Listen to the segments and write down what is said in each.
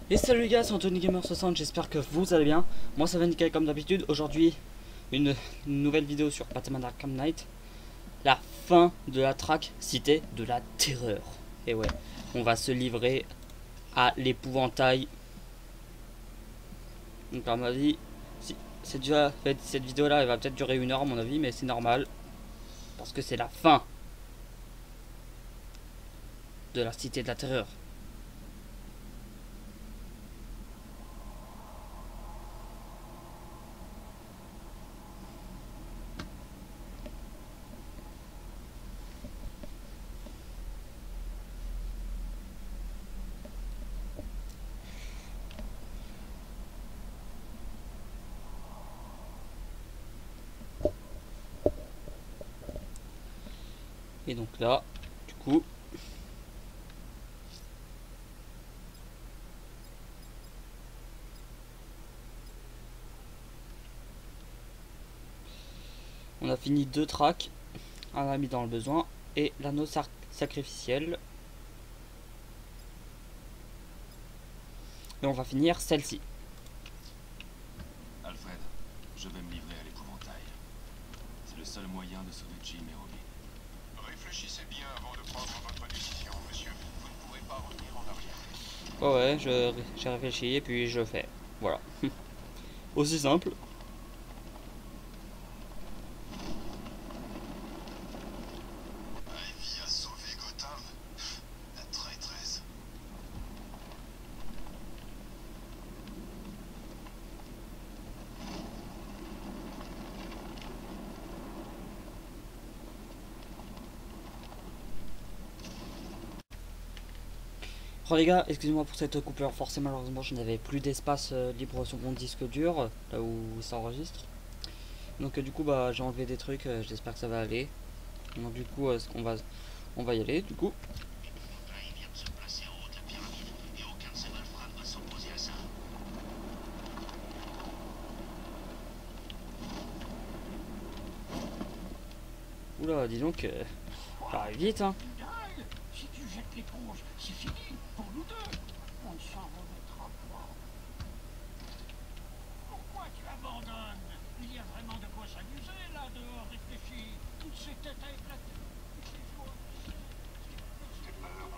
Et salut les gars, c'est Anthony Gamer60, j'espère que vous allez bien. Moi ça va nickel comme d'habitude. Aujourd'hui, une nouvelle vidéo sur Batman Arkham Knight. La fin de la traque Cité de la Terreur. Et ouais, on va se livrer à l'épouvantail. Donc à mon avis, si, c'est déjà fait, cette vidéo là, elle va peut-être durer 1 heure à mon avis, mais c'est normal. Parce que c'est la fin de la Cité de la Terreur. Et donc là, du coup, on a fini 2 tracks, un ami dans le besoin et l'anneau sacrificiel. Et on va finir celle-ci. Alfred, je vais me livrer à l'épouvantail. C'est le seul moyen de sauver Jim et Robin. Réfléchissez bien avant de prendre votre décision, monsieur. Vous ne pourrez pas revenir en arrière. Oh ouais, j'ai réfléchi et puis je fais. Voilà. Aussi simple. Ivy a sauvé Gotham. La traîtresse. Oh les gars, excusez-moi pour cette coupure. Forcément, malheureusement, je n'avais plus d'espace libre sur mon disque dur, là où ça enregistre. Donc du coup, bah j'ai enlevé des trucs. J'espère que ça va aller. Donc du coup, on va y aller. Du coup. Il vient de se placer en haut de la pyramide et aucun de ces malfrats ne va s'opposer à ça. Oula, dis donc, ça arrive vite, hein. Si tu jettes l'éponge, c'est fini pour nous deux. On ne s'en remettra pas. Pourquoi tu abandonnes? Il y a vraiment de quoi s'amuser là dehors, réfléchis. Toutes ces têtes à éclater. Ces joies. J'ai peur.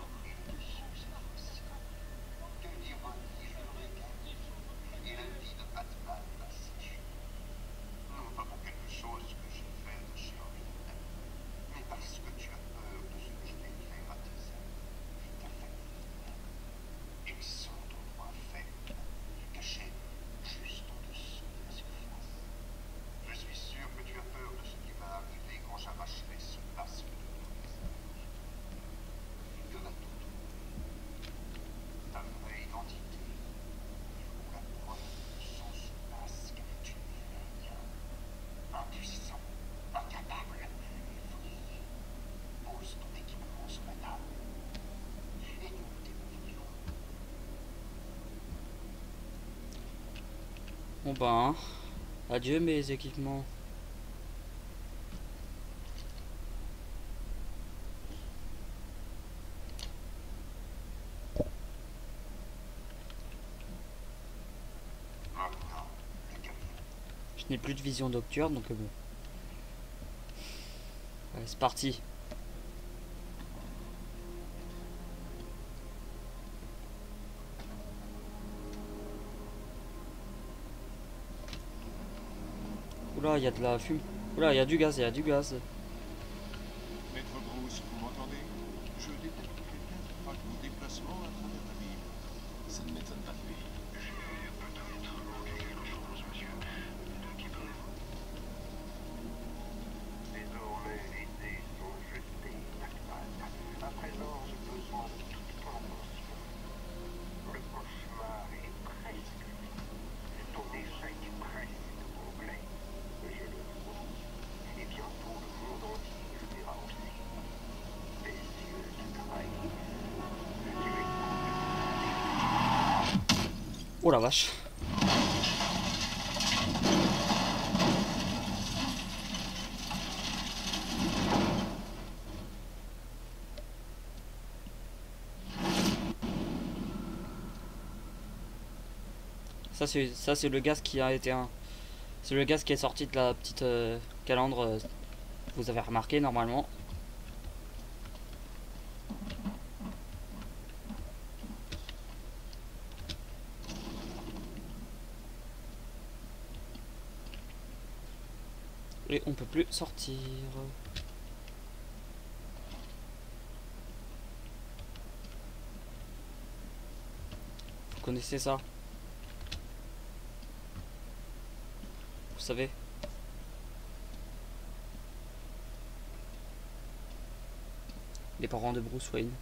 Quelle ironie, je le répète. Et la vie de Batman m'a séché. Non pas pour quelque chose que j'ai fait de Sherwin, mais parce que tu as peur de ce que je vais faire à tes amis, ta famille. Ils sont d'endroits faibles, cachés juste en dessous de la surface. Je suis sûr que tu as peur de ce qui va arriver quand j'arracherai ce masque de ton visage. Il y en a tout. Ta vraie identité. Pour la preuve que sans ce masque, tu n'es rien. Impuissant, incapable, effrayé. Pose ton équipement sur la table. Et nous découvrirons. Bon ben, adieu mes équipements. Maintenant, le camion. Je n'ai plus de vision nocturne, donc bon. Allez, c'est parti. Oula, il y a de la fume. Oula, il y a du gaz, il y a du gaz. Maître Bruce, vous m'entendez? Je détecte quelqu'un qui traque vos déplacements à travers la ville. Ça ne m'étonne pas de lui. J'ai peut-être manqué quelque chose, monsieur. De qui parlez-vous? Désormais, les dés sont jetés, Batman. À présent, j'ai besoin de toute ton attention. Le cauchemar est presque fini. Ton échec est presque complet. Je le vois. Et bientôt, le monde entier le verra aussi. Tes yeux te trahissent. Tu es Oh la vache. Ça c'est le gaz qui a été un... C'est le gaz qui est sorti de la petite calandre. Vous avez remarqué normalement. Et on peut plus sortir. Vous connaissez ça? Vous savez? Les parents de Bruce Wayne.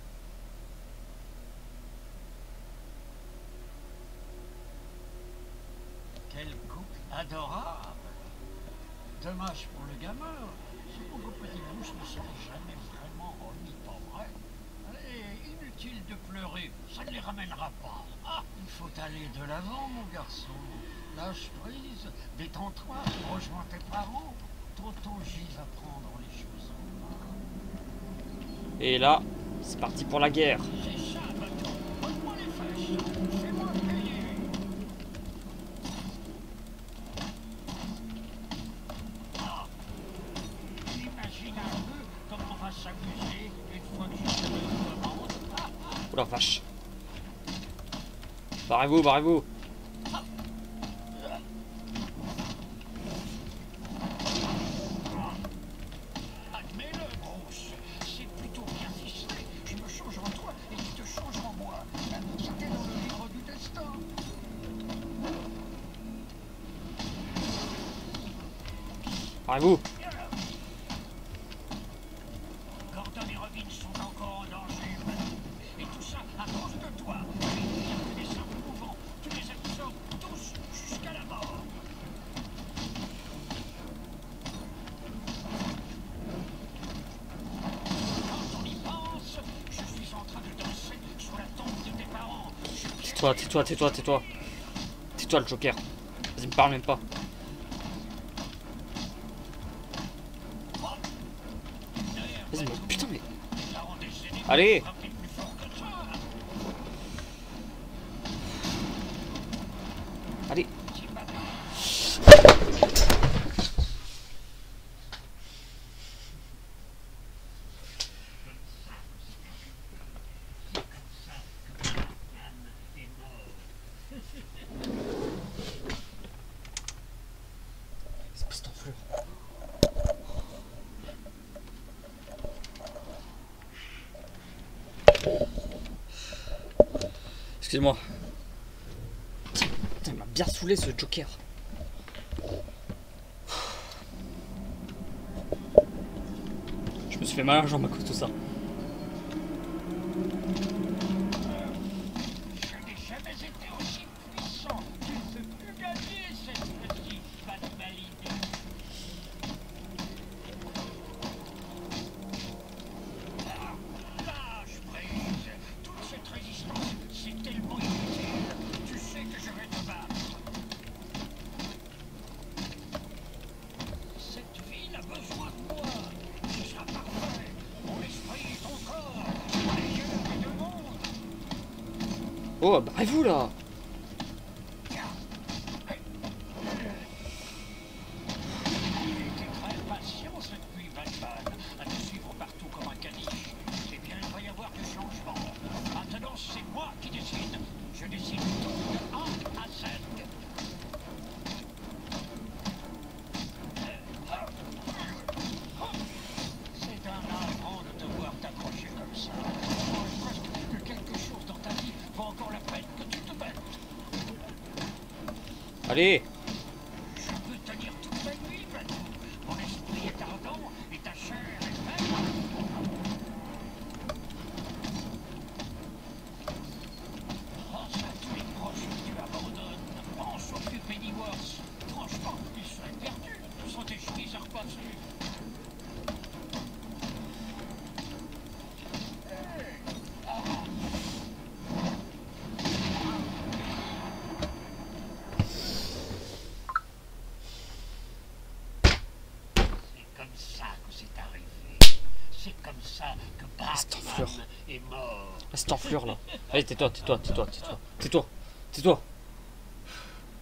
Quel couple adorable. Dommage pour le gamin. Ce pauvre petit Bruce ne serait jamais vraiment remis, pas vrai? Allez, inutile de pleurer, ça ne les ramènera pas. Ah, il faut aller de l'avant, mon garçon. Lâche prise, détends-toi, rejoins tes parents. Tonton J va prendre les choses en main. Et là, c'est parti pour la guerre. C'est ça, bâton. Donne-moi les fesses. Fais-moi payer. Ah. Imagine un peu comment on va s'amuser une fois que je te le demande. Ah, ah. Oh la vache. Barrez-vous, barrez-vous. Admets-le, Bruce. C'est plutôt bien ficelé. Je me change en toi et tu te changes en moi. C'était dans le livre du destin. Barrez-vous. Gordon et Robin sont encore en danger. Et tout ça à cause de toi. Il n'y a que des simples mouvants. Tu les absorbes tous jusqu'à la mort. Quand on y pense, je suis en train de danser sur la tombe de tes parents. Tais-toi, tais-toi, tais-toi, tais-toi. Tais-toi le Joker. Vas-y, me parle même pas. Vas-y, mais putain, mais. Allez! Allez! Espèce d'enflure. Excusez-moi. Putain, il m'a bien saoulé ce Joker. Je me suis fait mal à la jambe à cause de ça. Je n'ai jamais été aussi puissant. Tu ne peux plus gagner cette petite patte valide. Lâche prise. Toute cette résistance, c'est tellement inutile. Tu sais que je vais te battre. Cette ville a besoin de moi. Ce sera parfait. Mon esprit et ton corps. Ailleurs et de monde. Oh, barrez-vous là! Il était très patient cette nuit, Batman, à te suivre partout comme un caniche. Eh bien, il va y avoir du changement. Maintenant, c'est moi qui décide. Je décide tout de A à Z. C'est un affront de te voir t'accrocher comme ça. On pense presque que quelque chose dans ta vie vaut encore la peine que tu te battes. Allez! Je peux tenir toute la nuit, Badou. Mon esprit est ardent et ta chair est ferme. Pense à tous les proches que tu abandonnes. Pense au plus Pennyworth. Franchement, il serait perdu sans tes chemises à repasser. C'est comme ça que c'est arrivé. C'est comme ça que Cette enflure. Batman est mort. Cette enflure là. Allez, tais-toi, tais-toi, tais-toi, tais-toi. Tais-toi, tais-toi.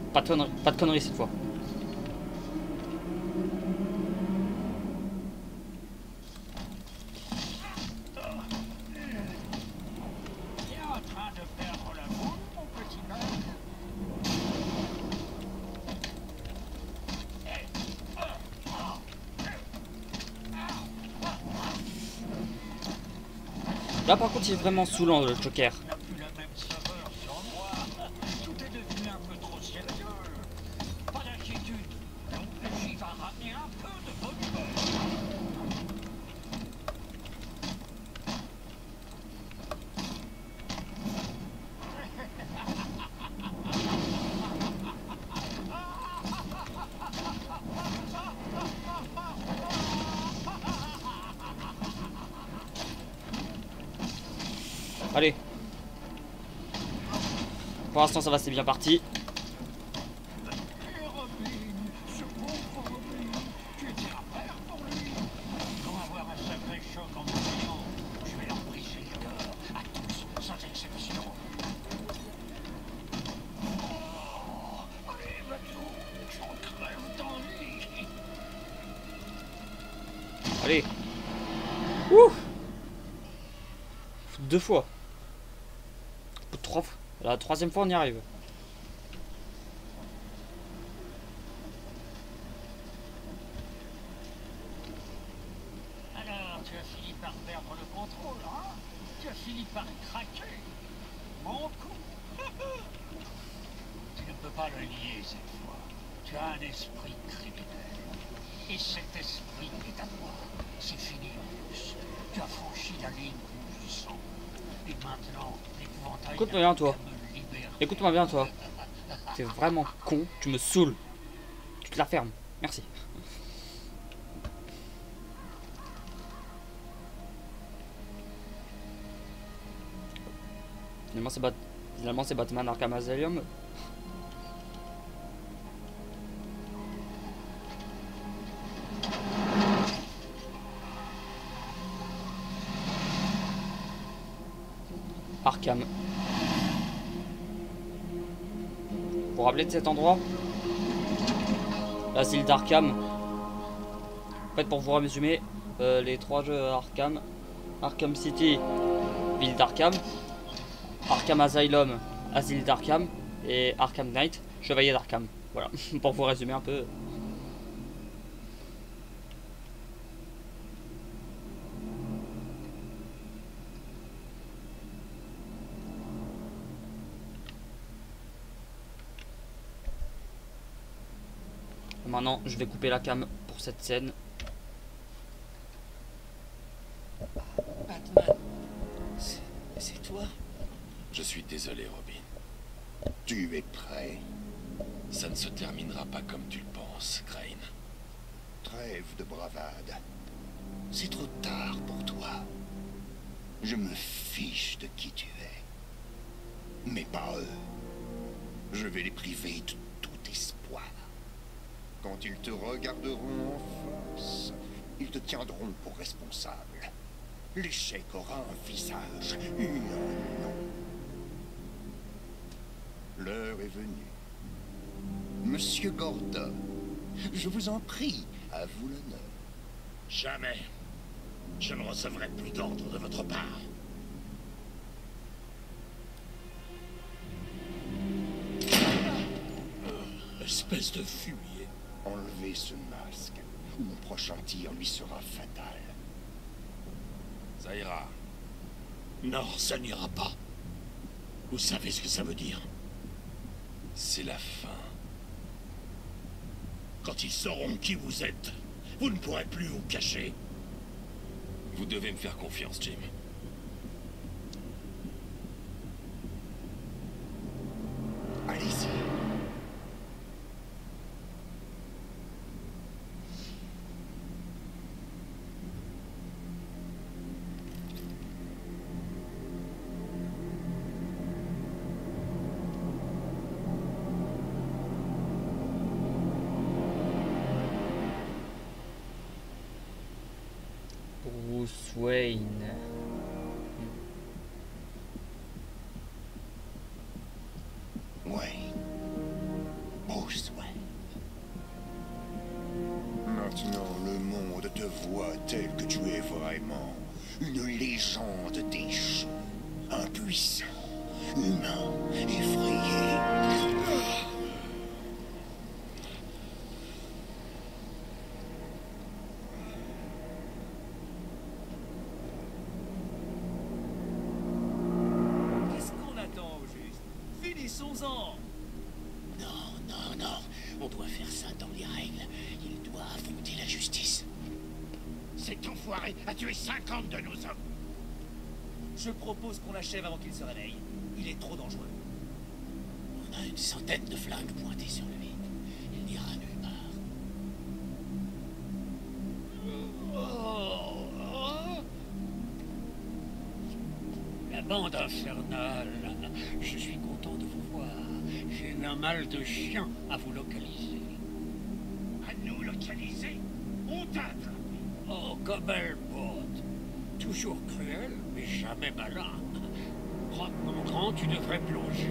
Pas de conneries cette fois. T'es en train de perdre la boule, mon petit mec. Là par contre il est vraiment saoulant le Joker. N'a plus la même saveur sur moi. Tout est devenu un peu trop sérieux. Pas d'inquiétude. J'y va ramener un peu de bonne humeur. Allez. Pour l'instant ça va, c'est bien parti. Et Robin, ce pauvre Robin, tu étais un père pour lui. Pour avoir un sacré choc en voyant, je vais leur briser le cœur, à tous, sans exception. Oh, allez, bateau, j'en crève d'envie. Allez. Ouh. 2 fois. 3 fois. La 3e fois on y arrive. Alors, tu as fini par perdre le contrôle, hein? Tu as fini par craquer. Mon coup. Tu ne peux pas le nier cette fois. Tu as un esprit criminel. Et cet esprit est à toi. C'est fini, Bruce. Tu as franchi la ligne rouge du sang. Et maintenant, l'épouvantail Écoute-moi bien, toi. me libère. Écoute-moi bien toi. T'es vraiment con, tu me saoules. Tu te la fermes. Merci. Finalement c'est Batman Arkham Asylum. Arkham. Vous vous rappelez de cet endroit? L'asile d'Arkham. En fait, pour vous résumer, les 3 jeux Arkham: Arkham City, ville d'Arkham; Arkham Asylum, asile d'Arkham; et Arkham Knight, chevalier d'Arkham. Voilà, pour vous résumer un peu. Maintenant, je vais couper la cam pour cette scène. Batman, c'est toi? Je suis désolé, Robin. Tu es prêt? Ça ne se terminera pas comme tu le penses, Crane. Trêve de bravade. C'est trop tard pour toi. Je me fiche de qui tu es. Mais pas eux. Je vais les priver de tout espoir. Quand ils te regarderont en face, ils te tiendront pour responsable. L'échec aura un visage et un nom. L'heure est venue. Monsieur Gordon, je vous en prie, à vous l'honneur. Jamais. Je ne recevrai plus d'ordre de votre part. Espèce de fumier. Enlevez ce masque, ou mon prochain tir lui sera fatal. Ça ira. Non, ça n'ira pas. Vous savez ce que ça veut dire? C'est la fin. Quand ils sauront qui vous êtes, vous ne pourrez plus vous cacher. Vous devez me faire confiance, Jim. Allez-y. Bruce Wayne. tel que tu es vraiment. Une légende déchue. Impuissant. Humain. Effrayé. Qu'est-ce qu'on attend au juste? Finissons-en! Non, non, non. On doit faire ça dans les règles. Il doit affronter la justice. Cet enfoiré a tué 50 de nos hommes. Je propose qu'on l'achève avant qu'il se réveille. Il est trop dangereux. On a une centaine de flingues pointées sur lui. Il n'ira nulle part. La bande infernale. Je suis content de vous voir. J'ai un mal de chien à vous localiser. À nous localiser. On t'a attrapé. Oh, comme elle botte. Toujours cruel, mais jamais malin. Croque mon grand, tu devrais plonger.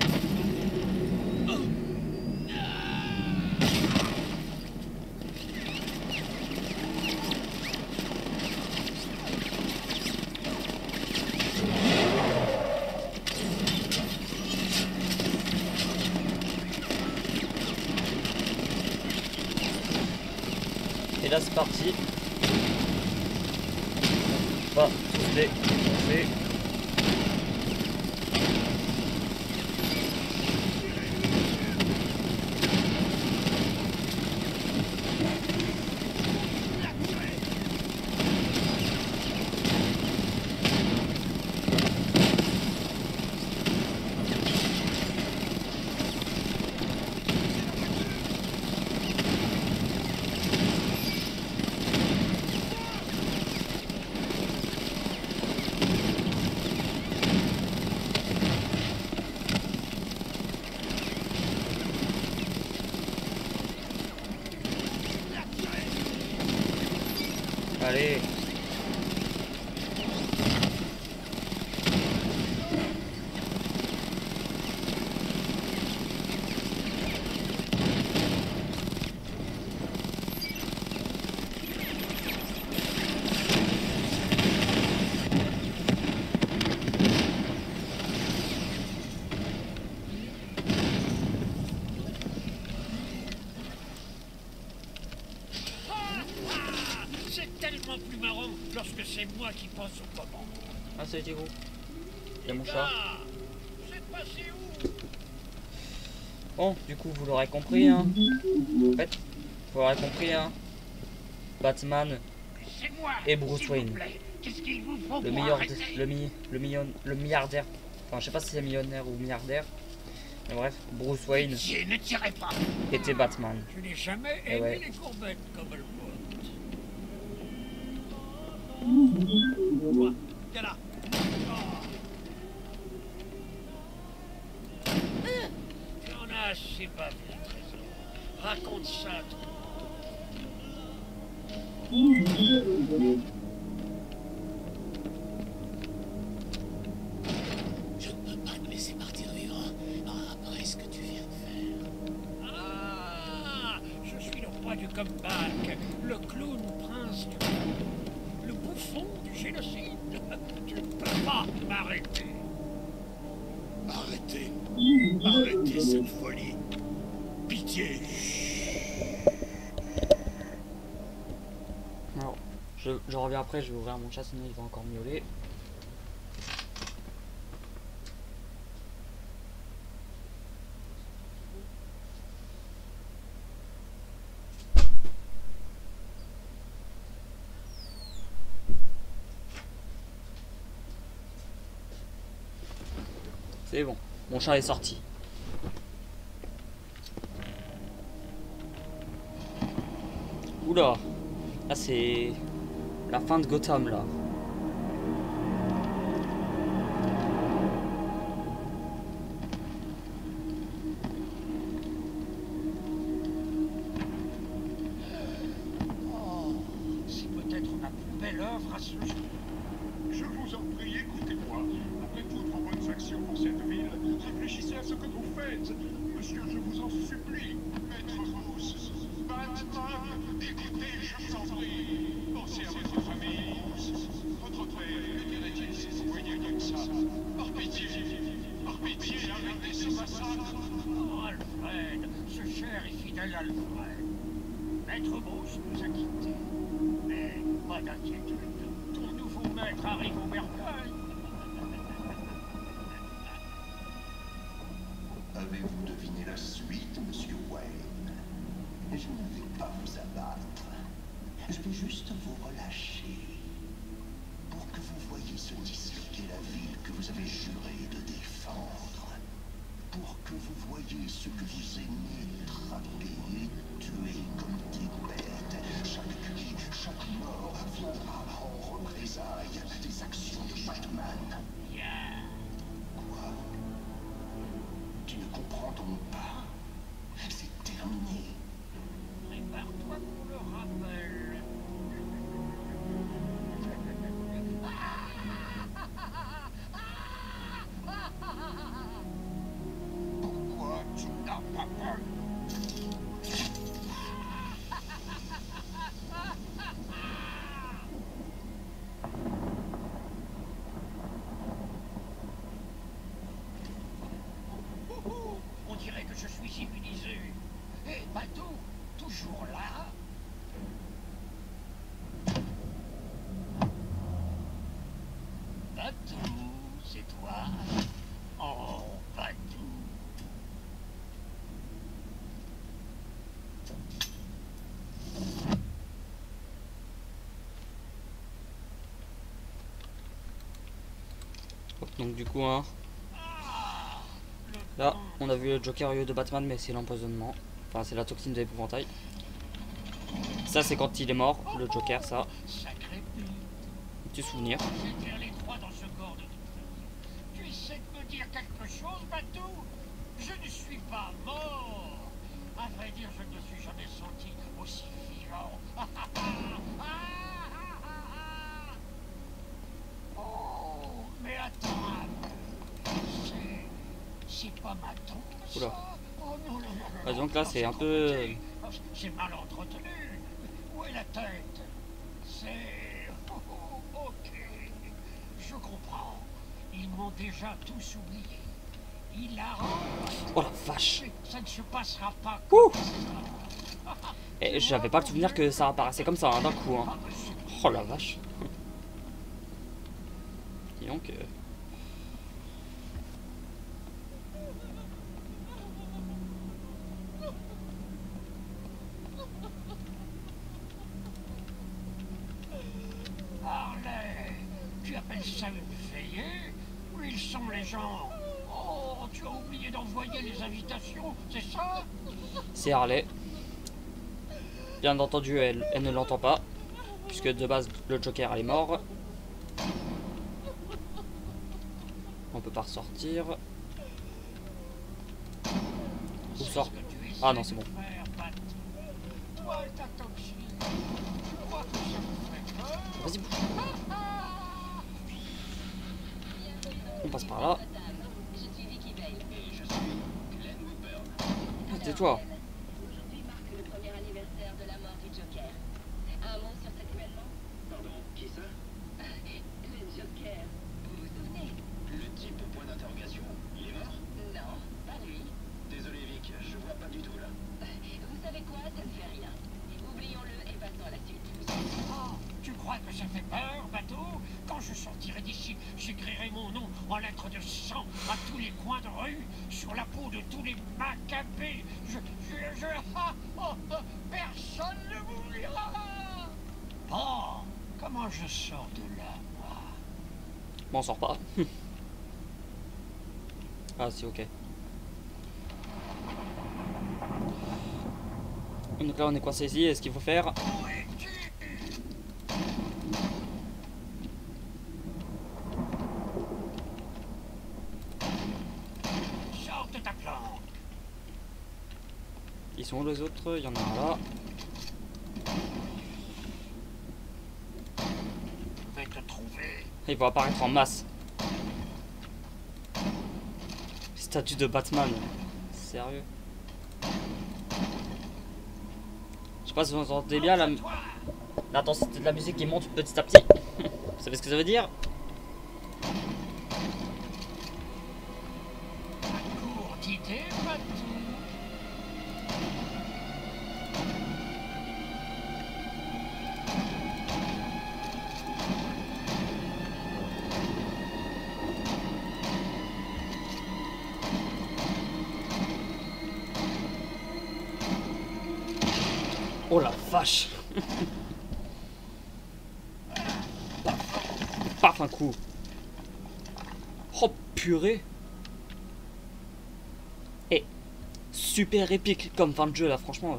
Et là c'est parti. Bah, souffler, souffler. Allez. C'est tellement plus marrant lorsque c'est moi qui pense aux commandes. Ah, ça a été gros. Il y a mon chat. C'est passé où? Bon, du coup, vous l'aurez compris, hein. En fait, vous l'aurez compris, hein. Batman C'est moi. et Bruce s'il vous Wayne. plaît. Qu'est-ce qu'il vous faut Le pour meilleur, arrêter le milliardaire. Enfin, je sais pas si c'est millionnaire ou milliardaire. Mais bref, Bruce Wayne Pitié, ne tirez pas. était Batman. Je n'ai jamais Eh aimé ouais. les courbettes comme elle botte. Toi, viens là. J'en ai assez bavé, trésor. Raconte ça, toi. Je ne peux pas te laisser partir vivant après ce que tu viens de faire. Ah, je suis le roi du comeback, le clown prince du le bouffon du génocide. Tu ne peux pas m'arrêter. Arrêtez. Arrêtez cette folie. Pitié. Alors, je reviens après, je vais ouvrir mon chat, sinon il va encore miauler. C'est bon, mon chat est sorti. Oula, là c'est la fin de Gotham là. Oh, c'est peut-être ma plus belle œuvre à ce jour. Je vous en prie, écoutez-moi. Après toutes vos bonnes actions pour cette ville, réfléchissez à ce que vous faites. Monsieur, je vous en supplie. Maître Bruce, Batman, écoutez, je vous en prie. Pensez à votre famille, votre père, que dirait-il si vous voyiez comme ça? Par pitié, arrêtez ce massacre. Oh, Alfred, ce cher et fidèle Alfred. Maître Bruce nous a quittés. Mais pas d'inquiétude, ton nouveau maître arrive au bercail. Avez-vous deviné la suite, monsieur Wayne? Je ne vais pas vous abattre. Je vais juste vous relâcher. Pour que vous voyiez ce qu'est la ville que vous avez juré de défendre. Pour que vous voyiez ce que vous aimez traquer et tuer comme des bêtes. Chaque cri, chaque mort viendra en représailles des actions de Batman. Quoi? Tu ne comprends donc pas? C'est terminé. Prépare-toi pour le rappel. Pourquoi tu n'as pas peur? On dirait que je suis immunisé. Et Bateau, toujours là? Bateau, c'est toi? Oh, Bateau. Donc du coup, hein, là, on a vu le Joker au lieu de Batman, mais c'est l'empoisonnement. Enfin, c'est la toxine de l'épouvantail. Ça, c'est quand il est mort, le Joker, ça. Sacré Petit souvenir. j'ai bien les trois dans ce corps de toute façon. Tu essaies de me dire quelque chose, Bateau? Je ne suis pas mort. À vrai dire, je ne me suis jamais senti aussi vivant. Oh, mais attends. C'est pas ma tombe, Oula. ça? Oh non, non, non, non. Ah, donc là, c'est un peu... C'est mal entretenu. Où est la tête? C'est... Oh, ok. Je comprends. Ils m'ont déjà tous oublié. Il a... Oh la vache. Ça ne se passera pas Ouh. comme ça. Et j'avais pas le souvenir que ça apparaissait comme ça, hein, d'un coup. Hein. Oh la vache. Dis donc... Harley, tu appelles ça une veillée? Où ils sont les gens? Oh, tu as oublié d'envoyer les invitations, c'est ça? C'est Harley. Bien entendu, elle ne l'entend pas. Puisque de base, le Joker, elle est mort. On peut pas ressortir. Où sort? Ah non, c'est bon. Toi et ta toxine, tu crois que ça me fait peur? Vas-y, bouge. On passe par là. Ah, tais-toi. Aujourd'hui marque le premier anniversaire de la mort du Joker. Un mot sur cet événement? Pardon, qui ça? Le Joker. Vous vous souvenez? Le type au point d'interrogation? Il est mort? Non, pas lui. Désolé Vic, je vois pas du tout là. Vous savez quoi? Ça ne fait rien. Oublions-le et passons à la suite. Oh, tu crois que ça fait peur, Bateau? Quand je sortirai d'ici, j'écrirai mon nom en lettres de sang à tous les coins de rue, sur la peau de tous les macabées. Personne ne m'oubliera. Bon, comment je sors de là, moi? Bon, on sort pas. Ah, c'est ok. Donc là, on est coincé ici. Et ce qu'il faut faire... Où es-tu? Sors de ta planque. Ils sont où les autres? Il y en a un là. Je vais te trouver. Ils vont apparaître en masse. Statue de Batman. Sérieux? Je sais pas si vous entendez bien la... Toi. L'intensité de la musique qui monte petit à petit. Vous savez ce que ça veut dire? Cours d'idées, Patou. Oh la vache. Paf un coup. Oh purée. Et super épique comme fin de jeu là, franchement.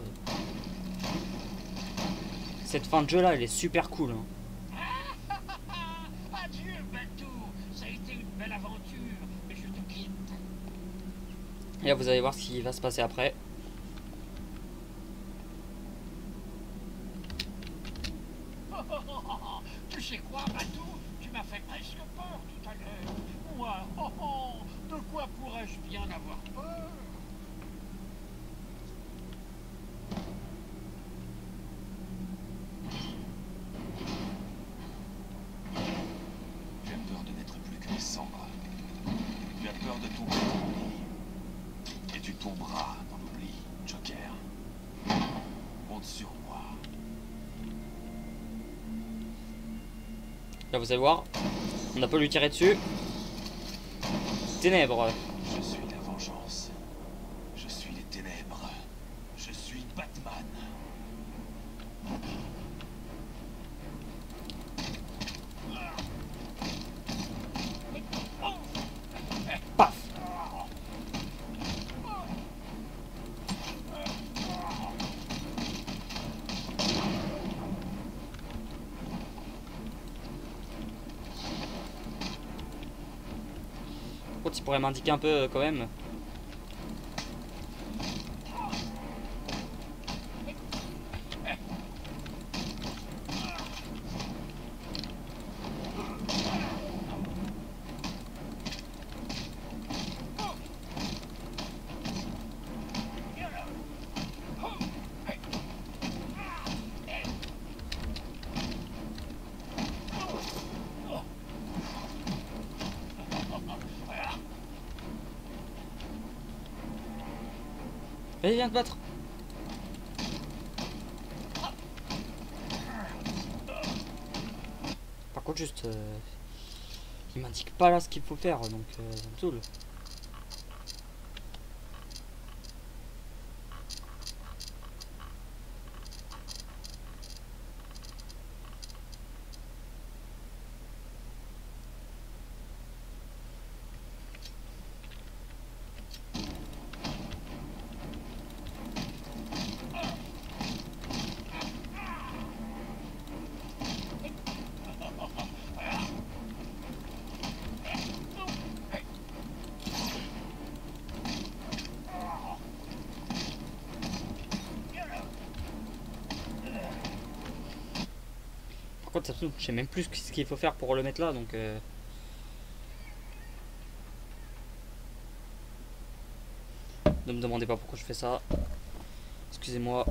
Cette fin de jeu là, elle est super cool. Hein. Adieu, Patou. Ça a été une belle aventure, mais je te quitte. Et là, vous allez voir ce qui va se passer après. Tu sais quoi, Patou? Tu m'as fait presque peur tout à l'heure. Moi, de quoi pourrais-je bien avoir peur? Tu as peur de n'être plus que des cendres. Tu as peur de tomber dans l'oubli. Et tu tomberas dans l'oubli, Joker. Compte sur moi. Là, vous allez voir. On a pas lui tirer dessus. Ténèbres. Je suis la vengeance. Je suis les ténèbres. Je suis Batman. Paf. Tu pourrais m'indiquer un peu quand même. Allez, viens te battre. Par contre, juste, il m'indique pas là ce qu'il faut faire, donc ça me saoule. Par contre, ça me saoule. Je sais même plus ce qu'il faut faire pour le mettre là, donc. Ne me demandez pas pourquoi je fais ça. Excusez-moi.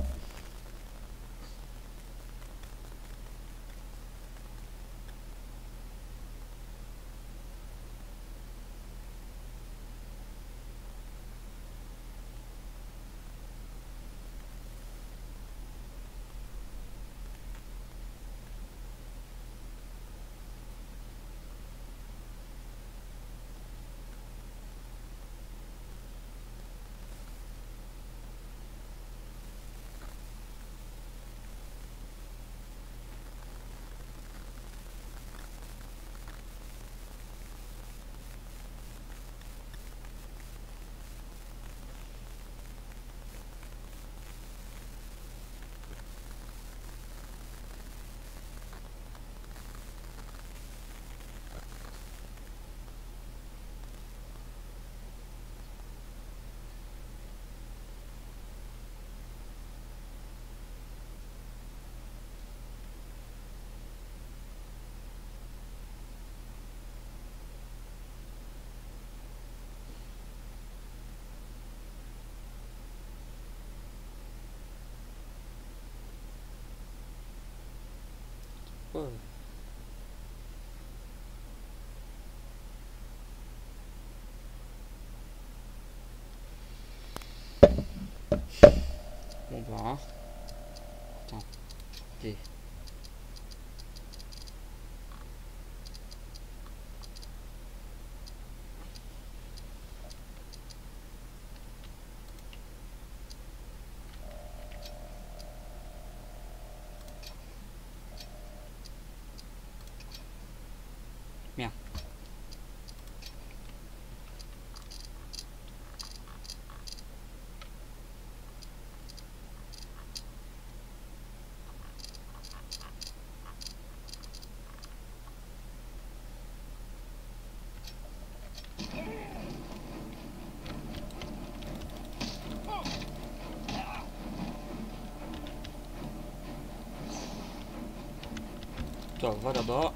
Ouais. Bon bah hein. Attends. Des. Merde. Toi, va là-bas.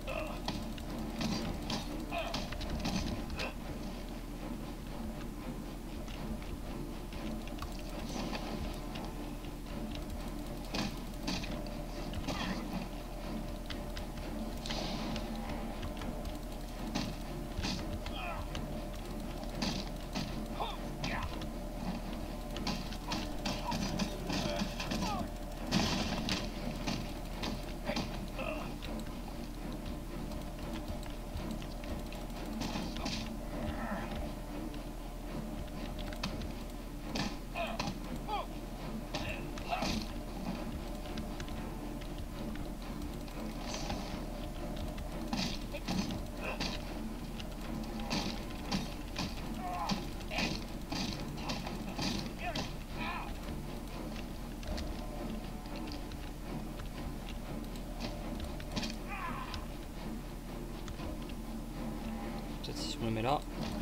Peut-être si je me mets là.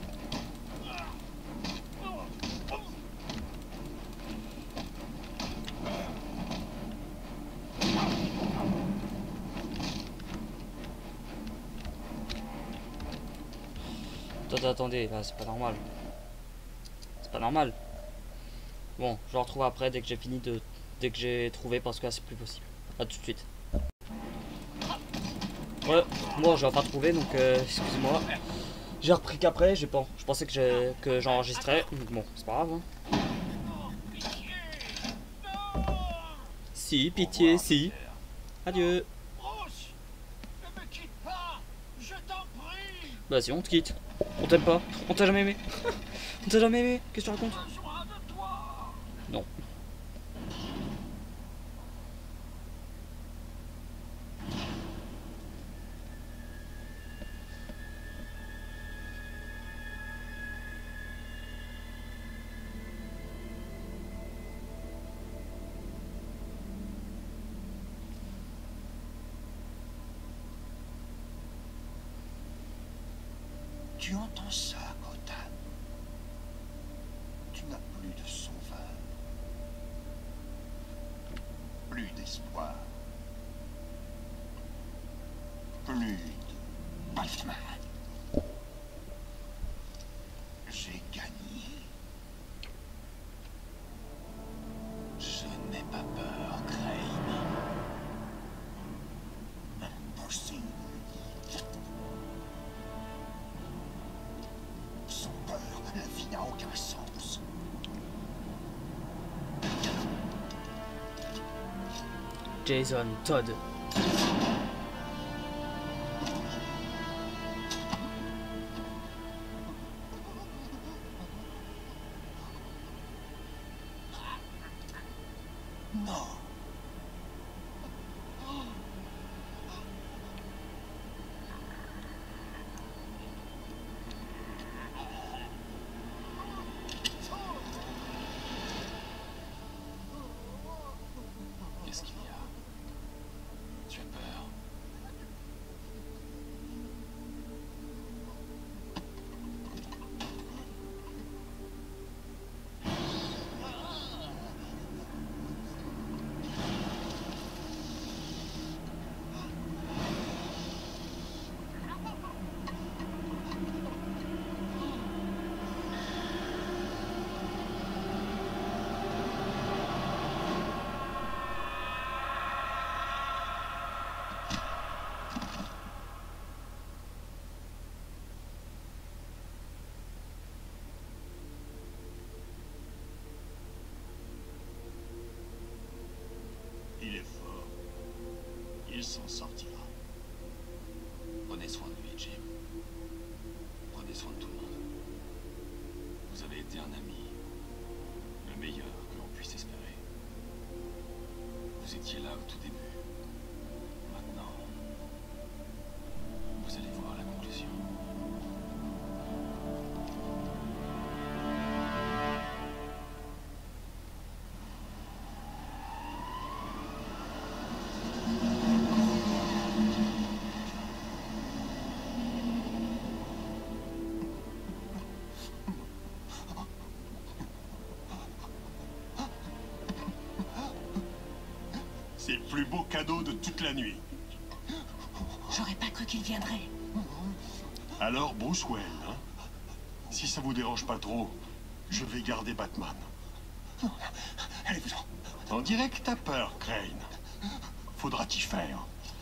Attendez, là c'est pas normal. C'est pas normal. Bon, je le retrouve après dès que j'ai fini de. Dès que j'ai trouvé parce que là c'est plus possible. A tout de suite. Ouais, moi je vais pas trouver donc excusez-moi. J'ai repris qu'après, je pensais que j'enregistrais. Bon, c'est pas grave. Hein. Si, pitié, si. Adieu. Bruce, ne me quitte pas, je t'en prie. Bah si, on te quitte. On t'aime pas. On t'a jamais aimé. On t'a jamais aimé. Qu'est-ce que tu racontes? Besoin de toi. Non. Tu entends ça, Gotham? Tu n'as plus de sauveur. Plus d'espoir. Plus de Batman. J'ai gagné. Je n'ai pas peur, Crane. Impossible. Sans peur, la vie n'a aucun sens. Jason Todd. Non. Qu'est-ce qu'il y a? Tu as peur? s'en sortira. Prenez soin de lui, Jim. Prenez soin de tout le monde. Vous avez été un ami. Le meilleur que l'on puisse espérer. Vous étiez là au tout début. Maintenant, vous allez voir la conclusion. C'est le plus beau cadeau de toute la nuit. J'aurais pas cru qu'il viendrait. Alors, Bruce Wayne, hein? Si ça vous dérange pas trop, je vais garder Batman. Allez-vous-en. On dirait que t'as peur, Crane. Faudra t'y faire.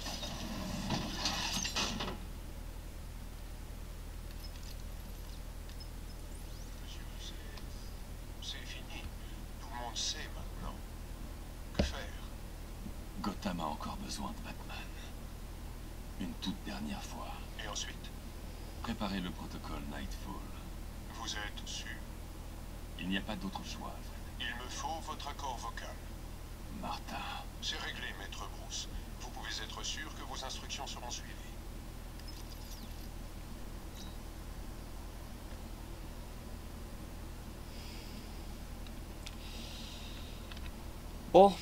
Monsieur, c'est fini. Tout le monde sait maintenant. Que faire? Gotham a encore besoin de Batman. Une toute dernière fois. Et ensuite? Préparez le protocole Nightfall. Vous êtes sûr? Il n'y a pas d'autre choix, Alfred. Il me faut votre accord vocal. Martha. C'est réglé, maître Bruce. Vous pouvez être sûr que vos instructions seront suivies. Bon.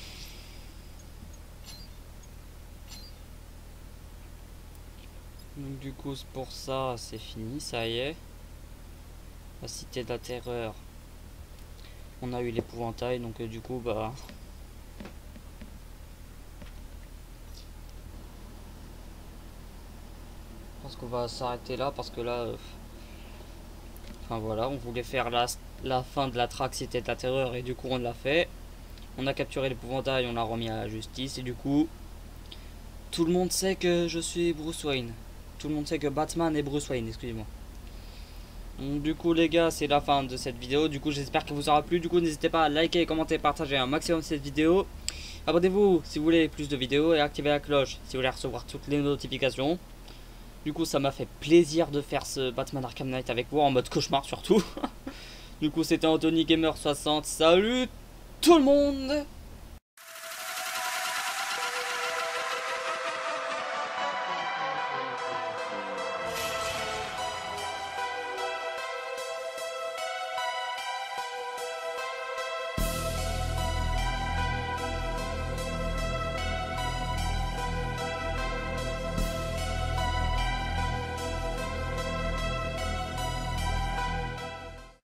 Donc du coup pour ça c'est fini, ça y est. La cité de la terreur. On a eu l'épouvantail, donc du coup bah... Je pense qu'on va s'arrêter là parce que là... Enfin voilà, on voulait faire la fin de la traque cité de la terreur et du coup on l'a fait. On a capturé l'épouvantail, on l'a remis à la justice et du coup... Tout le monde sait que je suis Bruce Wayne. Tout le monde sait que Batman est Bruce Wayne, excusez-moi. Donc du coup les gars, c'est la fin de cette vidéo. Du coup j'espère que vous aura plu. Du coup n'hésitez pas à liker, commenter, partager un maximum cette vidéo. Abonnez-vous si vous voulez plus de vidéos et activez la cloche si vous voulez recevoir toutes les notifications. Du coup ça m'a fait plaisir de faire ce Batman Arkham Knight avec vous en mode cauchemar surtout. Du coup c'était Anthony Gamer 60. Salut tout le monde!